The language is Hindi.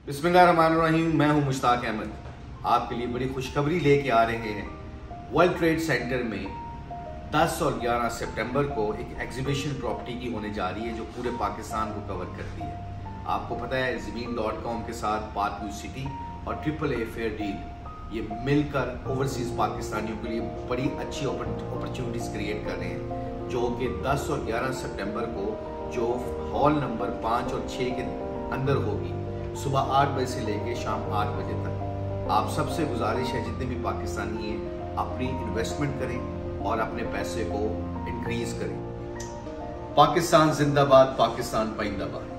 बिस्मिल्लाहिर्रहमानिर्रहीम। मैं हूं मुश्ताक अहमद। आपके लिए बड़ी खुशखबरी लेके आ रहे हैं। वर्ल्ड ट्रेड सेंटर में 10 और 11 सितंबर को एक एग्जीबिशन प्रॉपर्टी की होने जा रही है जो पूरे पाकिस्तान को कवर करती है। आपको पता है ज़मीन.com के साथ पार्क व्यू सिटी और AAA फेयर डील ये मिलकर ओवरसीज पाकिस्तानियों के लिए बड़ी अच्छी अपॉर्चुनिटीज क्रिएट कर रहे हैं, जो कि 10 और 11 सितंबर को जो हॉल नंबर 5 और 6 के अंदर होगी, सुबह 8 बजे से लेकर शाम 8 बजे तक। आप सबसे गुजारिश है जितने भी पाकिस्तानी हैं अपनी इन्वेस्टमेंट करें और अपने पैसे को इंक्रीज करें। पाकिस्तान जिंदाबाद, पाकिस्तान पाइंदाबाद।